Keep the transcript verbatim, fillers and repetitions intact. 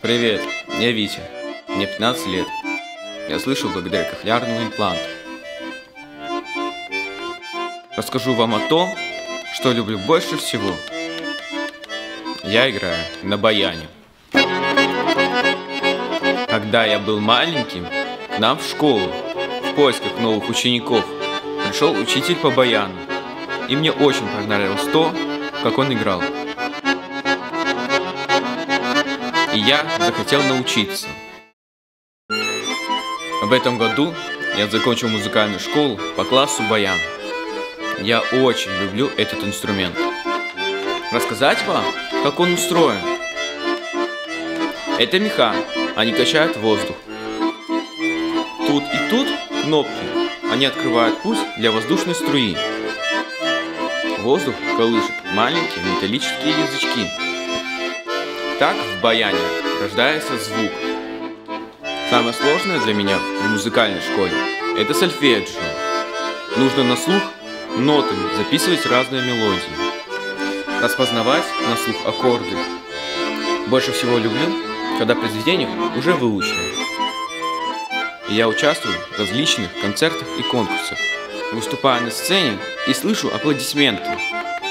Привет, я Витя, мне пятнадцать лет. Я слышу благодаря кохлеарному импланту. Расскажу вам о том, что люблю больше всего. Я играю на баяне. Когда я был маленьким, к нам в школу, в поисках новых учеников, пришел учитель по баяну. И мне очень понравилось то, как он играл. И я захотел научиться. В этом году я закончил музыкальную школу по классу баян. Я очень люблю этот инструмент. Рассказать вам, как он устроен? Это меха, они качают воздух. Тут и тут кнопки, они открывают путь для воздушной струи. Воздух колышет маленькие металлические язычки. Так в баяне рождается звук. Самое сложное для меня в музыкальной школе – это сольфеджио. Нужно на слух нотами записывать разные мелодии, распознавать на слух аккорды. Больше всего люблю, когда произведение уже выучено. И я участвую в различных концертах и конкурсах, выступаю на сцене и слышу аплодисменты.